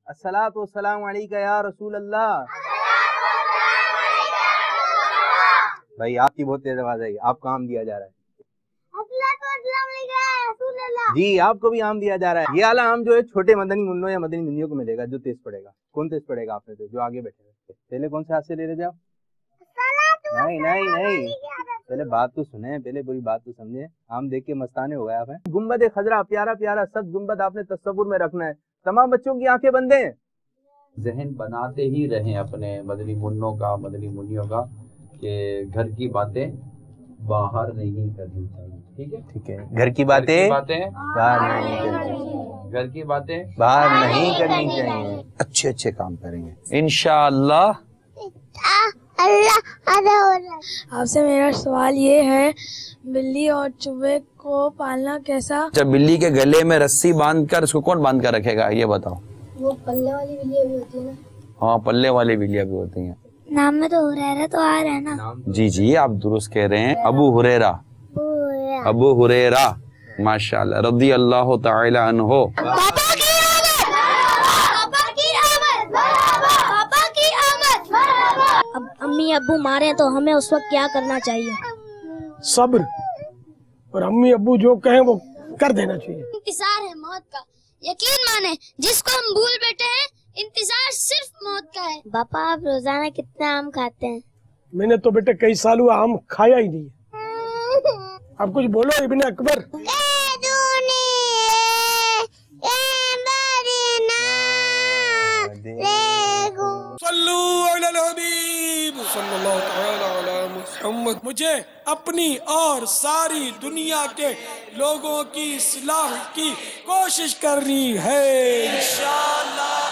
الصلاۃ والسلام علیکہ یا رسول اللہ. بھائی آپ کی بہت تیز آواز ہے, آپ کو عام دیا جا رہا ہے. جی آپ کو بھی عام دیا جا رہا ہے. یہ اعلیٰ عام جو ہے چھوٹے مدنی منوں یا مدنی منیوں کو ملے گا جو تیز پڑے گا. کون تیز پڑے گا آپ میں سے جو آگے بیٹھے ہوئے؟ پہلے کون سے ہاتھ سے لے رہے تھے آپ؟ نہیں, پہلے بات تو سنیں, پہلے پوری بات تو سمجھیں. عام دیکھ کے مستانے ہو گئے آپ ہیں. گنبد خضرا پیارا پیارا سب گنبد آپ نے تصور میں رکھنا ہے. تمام بچوں کی آنکھیں بند ہیں. ذہن بناتے ہی رہیں اپنے مدنی منوں کا, مدنی منیوں کا, کہ گھر کی باتیں باہر نہیں کرنی چاہیے. ٹھیک ہے, گھر کی باتیں باہر نہیں کرنی چاہیے. گھر کی باتیں باہر نہیں کرنی چاہیے. اچھے اچھے کام کریں گے انشاءاللہ. آپ سے میرا سوال یہ ہے, بلی اور چوہے کو پالنا کیسا؟ جب بلی کے گلے میں رسی باندھ کر, اس کو کون باندھ کر رکھے گا یہ بتاؤ؟ وہ پلے والی بلیاں بھی ہوتی ہے نا. ہاں پلے والی بلیاں بھی ہوتی ہیں. نام میں تو ہریرہ تو آ رہا ہے نا. جی آپ درست کہہ رہے ہیں. ابو ہریرہ ماشاءاللہ رضی اللہ تعالی عنہ. اب امی ابو مارے تو ہمیں اس وقت کیا کرنا چاہیے؟ صبر, اور امی ابو جو کہیں وہ کر دینا چاہیے. انتظار ہے موت کا, یقین مانے جس کو ہم بھول بیٹھے ہیں, انتظار صرف موت کا ہے. باپا آپ روزانہ کتنے آم کھاتے ہیں؟ میں نے تو بیٹے کئی سال ہوا آم کھایا ہی نہیں. اب کچھ بولو ابن اکبر. صلو علی الحبیب صلی اللہ تعالی علی محمد. مجھے اپنی اور ساری دنیا کے لوگوں کی اصلاح کی کوشش کرنی ہے انشاءاللہ.